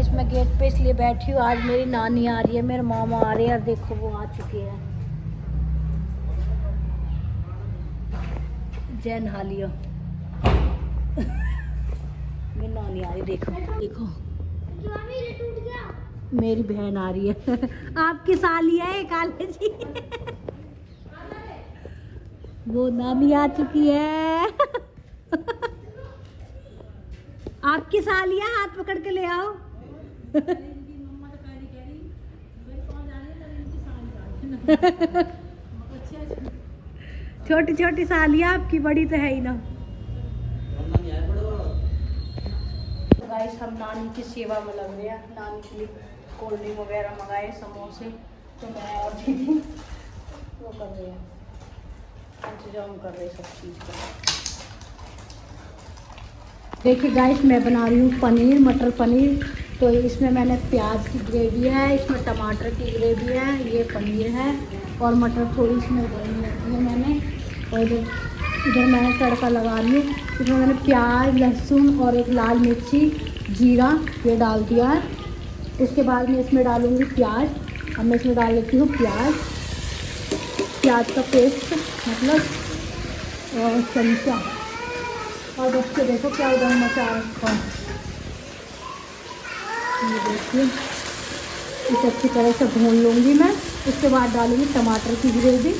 Guys मैं gate पे इसलिए बैठी हूँ, आज मेरी नानी आ रही है, मेरे मामा आ रहे हैं और देखो वो आ चुके हैं। जय नहालियो। मेरी नानी आ रही, देखो देखो मेरी बहन आ रही है। आपकी साली है काले जी। वो नानी आ चुकी है। आपकी सालिया, हाथ पकड़ के ले आओ। छोटी छोटी सालिया आपकी, बड़ी तो है ही ना। गाइस हम नानी की सेवा में लग रहे हैं, नानी के लिए कोल्ड ड्रिंक वगैरह मंगाए, समोसे, तो मैं और दीदी वो कर रहे हैं, इंतजाम कर रहे हैं सब चीज़ का। देखिए गाइस मैं बना रही हूँ पनीर, मटर पनीर। तो इसमें मैंने प्याज की ग्रेवी है, इसमें टमाटर की ग्रेवी है, ये पनीर है और मटर थोड़ी इसमें उबाली रखी है मैंने। और इधर मैंने तड़का लगा रही हूँ, इसमें मैंने प्याज, लहसुन और एक लाल मिर्ची, जीरा ये डाल दिया है। उसके बाद मैं इसमें डालूँगी प्याज। अब मैं इसमें डाल लेती हूँ प्याज का पेस्ट, मतलब चमचा। और बच्चे देखो क्या उधर मचा रखा है, ये देखिए। इसे अच्छी तरह से भून लूँगी मैं। उसके बाद डालूँगी टमाटर की ग्रेवी।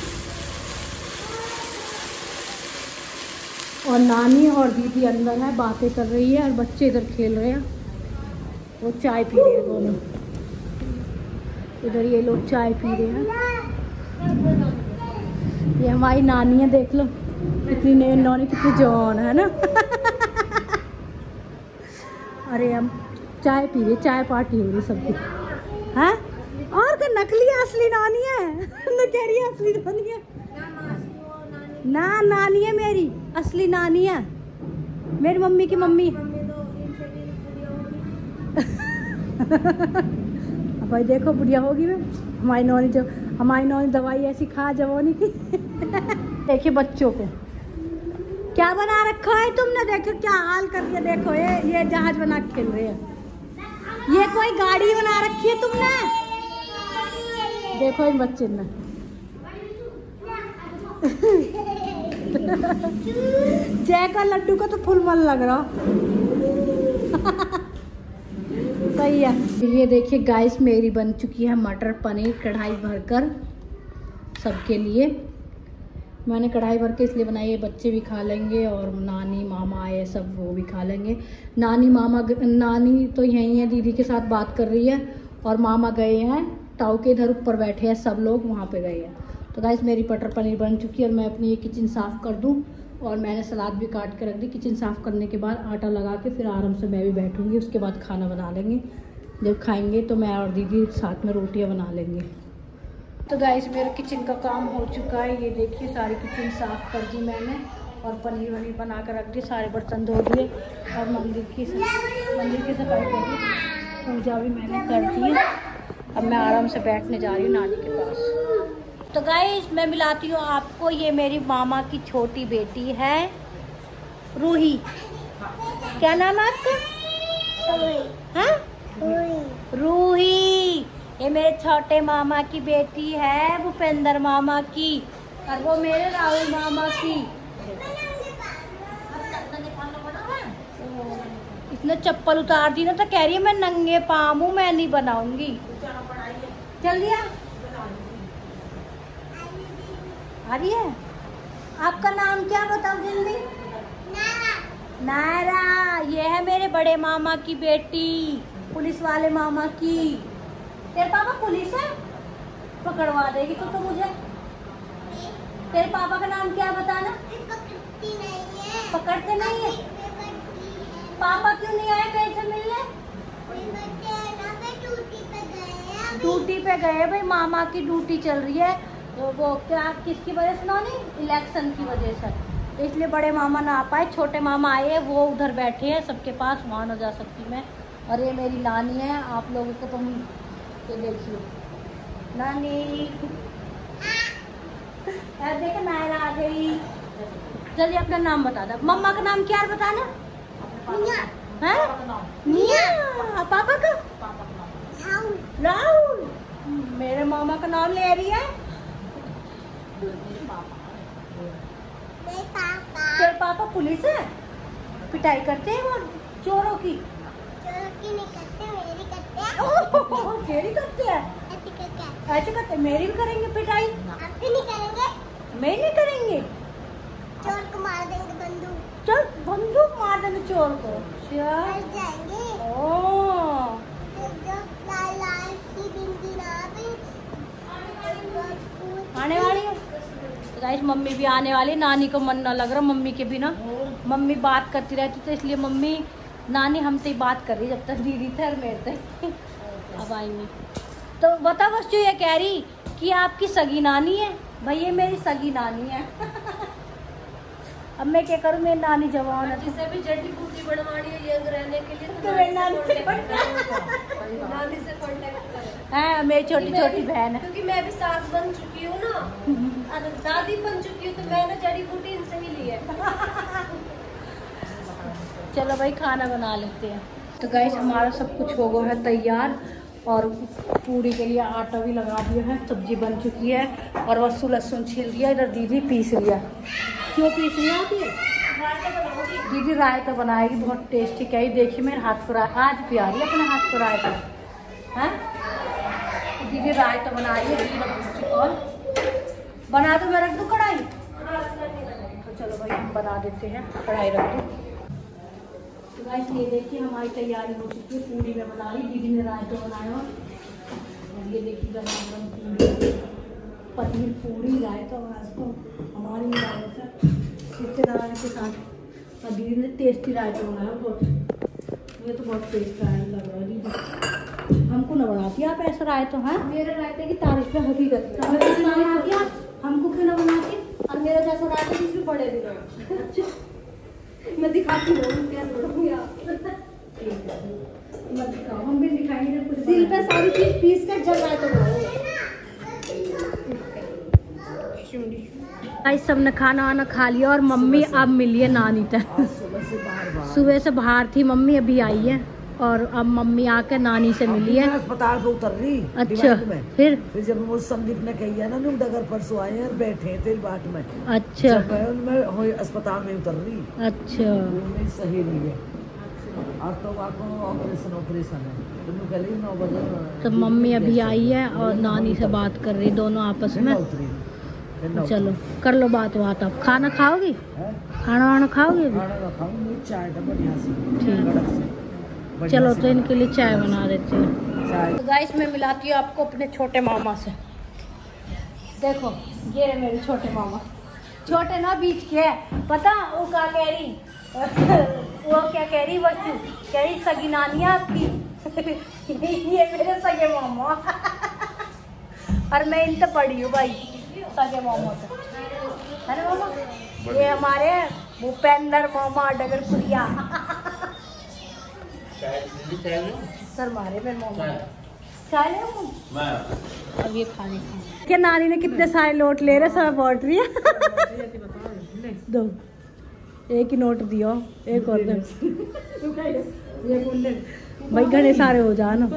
और नानी और दीदी अंदर है, बातें कर रही है और बच्चे इधर खेल रहे हैं, वो चाय पी रहे हैं दोनों। इधर ये लोग चाय पी रहे हैं। ये हमारी नानी है, देख लो कितनी नानी कितनी जवान है ना। अरे हम चाय पी रहे, चाय पार्टी हो रही सबकी है। और क्या नकली असली नानी है। ना कह रही है असली नानी है ना, नानी है मेरी, असली नानी है मेरी मम्मी की मम्मी। भाई देखो बुढ़िया होगी मैं, हमारी नौनी दवाई ऐसी खा जवानी की। देखिए बच्चों को क्या बना रखा है तुमने, देखो क्या हाल कर दिया। देखो ये जहाज बना के खेल रहे हैं, ये कोई गाड़ी बना रखी है तुमने। देखो इन बच्चे ने। जय का लड्डू का तो फुल मन लग रहा। सही है। ये देखिए गाइस मेरी बन चुकी है मटर पनीर, कढ़ाई भरकर सबके लिए। मैंने कढ़ाई भर के इसलिए बनाई है, बच्चे भी खा लेंगे और नानी मामा आए सब वो भी खा लेंगे। नानी तो यहीं है, दीदी के साथ बात कर रही है और मामा गए हैं टाऊ के इधर ऊपर बैठे हैं, सब लोग वहाँ पे गए हैं। तो गाइस मेरी मटर पनीर बन चुकी है और मैं अपनी ये किचन साफ़ कर दूँ। और मैंने सलाद भी काट के रख दी। किचन साफ़ करने के बाद आटा लगा के फिर आराम से मैं भी बैठूँगी, उसके बाद खाना बना लेंगे। जब खाएँगे तो मैं और दीदी साथ में रोटियाँ बना लेंगे। तो गाइस मेरा किचन का काम हो चुका है, ये देखिए सारी किचन साफ़ कर दी मैंने और पनीर वनीर बना कर रख दी, सारे बर्तन धो दिए और मंदिर की सफाई कर दी, पूजा भी मैंने कर दी। अब मैं आराम से बैठने जा रही हूँ नानी के पास। तो गाइस मैं मिलाती हूँ आपको, ये मेरी मामा की छोटी बेटी है रूही। क्या नाम है आपका? रूही। ये मेरे छोटे मामा की बेटी है, भूपेंद्र मामा की, और वो मेरे राहुल मामा की। इसने चप्पल उतार दी ना तो कह रही है मैं नंगे पाँव हूँ, मैं नहीं बनाऊंगी। चल दिया आ रही है। आपका नाम क्या बताओ जल्दी? नायरा। ये है मेरे बड़े मामा की बेटी, पुलिस वाले मामा की। तेरे पापा पुलिस है, पकड़वा देगी तो मुझे। तेरे पापा का नाम क्या बताना? पकड़ते नहीं है। पापा क्यों नहीं आए कैसे मिलने? ड्यूटी पे गए भाई, मामा की ड्यूटी चल रही है। तो वो क्या किसकी वजह से? नहीं, इलेक्शन की वजह से, इसलिए बड़े मामा ना आ पाए। छोटे मामा आए, वो उधर बैठे हैं सबके पास, वहाँ ना जा सकती मैं। और ये मेरी नानी है, आप लोगों को तुम ये देखिए नानी। देखो नायरा आ गई। जल्दी अपना नाम बता दो। मम्मा का नाम क्या है बताना? है? मिया। पापा का? मेरे मामा का नाम ले रही है। तेरे पापा पुलिस है, पिटाई करते हैं वो चोरों की। नहीं करते, मेरी करते हैं। तेरी करते हैं, ऐसे करते। मेरी भी करेंगे पिटाई। आप भी नहीं करेंगे? मैं नहीं करेंगे। चोर को मार देंगे बंदूक। चल बंदूक मार देंगे चोर को। मर जाएंगे। जो लाल लाल सी बिंदी ना आने वाली है गाइस, मम्मी भी आने वाली। नानी को मन ना लग रहा मम्मी के बिना। मम्मी बात करती रहती तो इसलिए मम्मी नानी हमसे ही बात कर रही जब तक दीदी थे और मेरे थे। अब आएंगी तो बता। बस जो ये कह रही कि आपकी सगी नानी है। भाई ये मेरी सगी नानी है। अब मैं क्या करूँ, मेरी नानी जवान है। जिसे भी जड़ी बूटी बनवानी है यंग रहने के लिए तो मेरी नानी से नानी से कांटेक्ट करें। हाँ, मेरी छोटी छोटी बहन है। क्योंकि मैं भी सास बन चुकी हूँ ना, और दादी बन चुकी हूँ, तो मैंने जड़ी बूटी इनसे ही ली है। चलो भाई खाना बना लेते हैं। तो गाइस हमारा सब कुछ हो गया है तैयार, और पूरी के लिए आटा भी लगा दिया है। सब्जी बन चुकी है और वस्तु लहसुन छील दिया। इधर दीदी पीस लिया। क्यों पीस लिया दीदी? रायता बनाएगी बहुत टेस्टी। क्या ही देखिए मेरे हाथ पर आज प्या रही है अपने हाथ पर रायता है। दीदी रायता बना रही है। और बना दो, मैं रख दूँ कढ़ाई। तो चलो भाई हम बना देते हैं, कढ़ाई रख दो। तो गाइस ये देखिए हमारी तैयारी हो चुकी है। पूरी में बना रही, दीदी ने रायता बनाया। और ये देखिए गरम पूरी, पनीर पूरी रायता। आज तो हमारी रायता रिश्तेदार के साथ, और दीदी ने टेस्टी रायता बनाया बहुत। मुझे तो बहुत टेस्ट आया लग रहा है दीदी। हमको न बनाती आप ऐसा रायता है। मेरे रायते की तारीफ है हकीकत। हमको क्यों न बनाती? और मेरा जैसा रायता किसी बड़े दिन मैं दिखाती हूँ क्या करूँगी आप। मत दिखाओ, हम भी दिखाएंगे कुछ। सिल पे सारी चीज पीस कर जब रायता बनाओ। भाई सबने खाना वाना खा लिया और मम्मी अब मिली है नानी तक। सुबह से बाहर थी मम्मी, अभी आई है। और अब मम्मी आकर नानी से मिली है। अस्पताल पे उतर रही। अच्छा फिर जब वो संदीप ने कही है ना डगर परसों आए हैं और बैठे हैं तेल बाट में। अच्छा मैं अस्पताल में उतर रही। अच्छा नहीं सही नहीं है। और तो ऑपरेशन है तो मम्मी अभी आई है और नानी से बात कर रही, दोनों आपस में। चलो कर लो बात बात। आप खाना खाओगी? खाना वाना खाओगे? ठीक, चलो तो इनके लिए चाय बना देती हूँ। तो गाइस मैं मिलाती हूँ आपको अपने छोटे मामा से। देखो ये है मेरे छोटे मामा। छोटे ना बीच के है। पता वो क्या कह रही? वो क्या कह रही? बच्चू कह रही सगी नानी है आपकी। ये मेरे सगे मामा। और मैं इन तो पढ़ी हूँ भाई सगे मामा से, है ना मामा? ये हमारे भूपेंद्र मामा डगरपुरिया। सर मारे मेरे मामा चाय ले। अब ये खाने की क्या नानी ने कितने सारे नोट ले रहे, सब बांट रही है। दो एक ही नोट दियो, एक और दे भाई, घने सारे हो जा ना।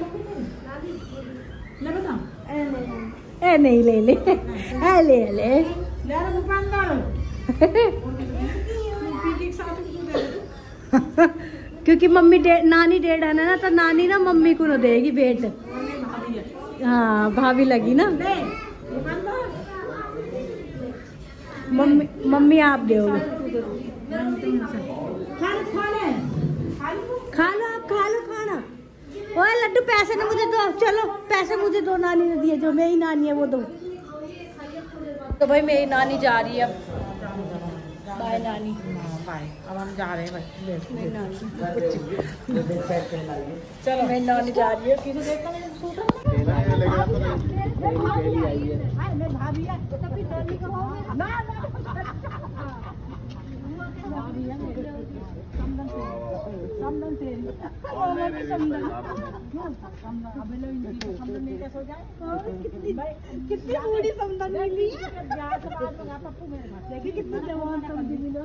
ए नहीं ले ले, ए ले ले। क्योंकि मम्मी नानी डेढ़ है ना, तो नानी ना मम्मी को न देगी भेंट। हाँ भाभी लगी ना। मम्मी आप दोगे। खा लो आप, खा लो खाना। ओए लड्डू पैसे ना मुझे दो, चलो पैसे मुझे दो। नानी ने दिए, जो मेरी नानी है वो दो। तो भाई मेरी नानी जा रही है। बाय नानी। अब हम जा रहे हैं भाई। चलो मेरी नानी जा रही है। किसी देखा नहीं सूट भाभी है तो फिर नानी को समदन तेरी कितनी बूढ़ी समदन मिली पप्पू मेरे पास देखिए कितनी जवान समझी मिलो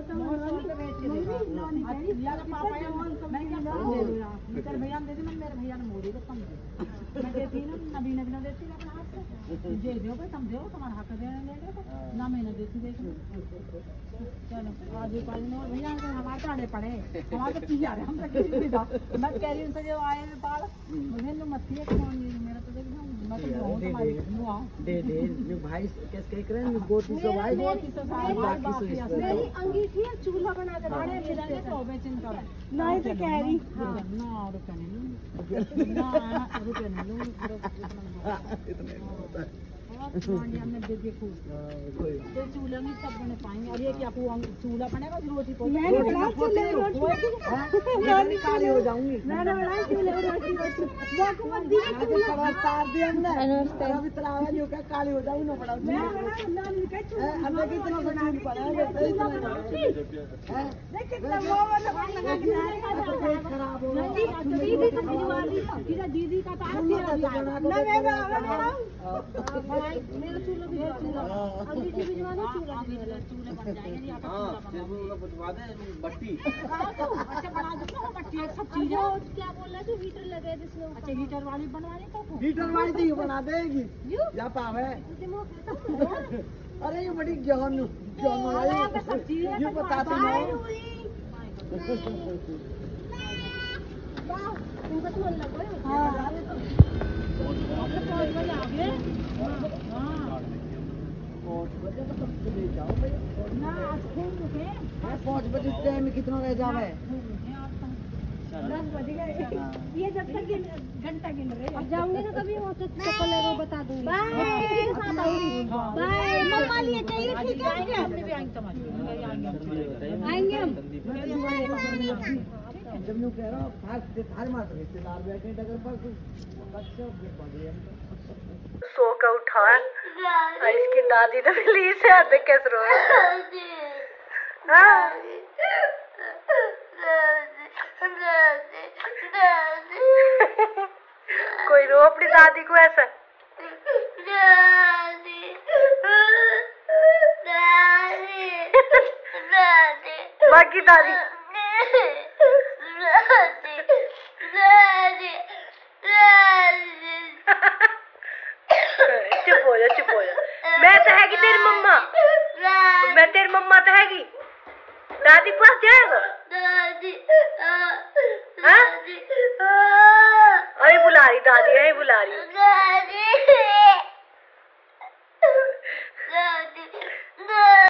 भैया दे दी मेरे भैया ने मोड़ी को समझे मैं देती ना नबी नबी देती ना अपने हाथ से जे दो भाई तुम दो तुम्हारा हक देने लेंगे ना मैं ना देती देखो चलो आज पाल में भैया हमारे टाड़े पड़े हमारे तो पी आ रहे हम तो किसी भी था मैं कह रही हूं से जो आए में पाल मुझे तो मत है कौन मेरा तो देख मैं तो बहुत तुम्हारी दे भाई कैसे कह रहे हैं गोती सो भाई बाकी सो मेरी अंगीठी है चूल्हा बना दे बड़े मिलते तो बेचन कर नहीं तो कह रही हां ना रुपए नहीं ना रुपए नहीं इतने हमने देखो तो चूल्हा में सब बने पाएंगे और ये क्या चूल्हा बनेगा रोटी मैंने बनाया चूल्हे रोटी काली हो जाऊंगी मैंने बनाया चूल्हे रोटी बाकी मत दी तार दे हमने अभी तलावा नहीं होगा काली हो जाऊंगी ना बड़ा मैं बनाया ना निकल चूल्हा अब कितना बना के पड़ा है देख कितना वो वाला लगा के खराब हो गया दीदी का तार ना मैं मेरा चूल्हा भी अंगीठी भिजवा दो चूल्हा बन जाएगा बुझवा दे बत्ती अच्छा बना दो ना बट्टी सब चीज क्या बोल रहा तू हीटर लगा जिसमें अच्छा हीटर वाली बनवाने का हीटर वाली तो बना देगी या पावे अरे ये बड़ी ज्ञान सब चीज ये बताते हैं उनका तो मन लगा हां अपने 5 बजे आ गए हां 5 बजे तो कब से ले जाओ भाई ना आज खूब रुके 5 बजे टाइम में कितना रह जावे 10 बज गए ये जब तक घंटा गिन रहे अब जाऊंगी ना कभी वहाँ तो चप्पल लगा बता दूंगी बाय मम्मा लिए चाहिए ठीक है हमने भी आएंगे तुम्हारे आएंगे हम जब मैं कह रहा हूँ थार मार रिश्तेदार बैठे डगर पर सो का उठा और इसकी दादी तो मिली से आते कैसे रो कोई रो अपनी दादी को ऐसा बाकी दादी चुप हो जा मैं तो हैगी तेरी मम्मा मैं तेरी मम्मा तो हैगी दादी पास जाएगा अरे बुला रही दादी अरे बुला रही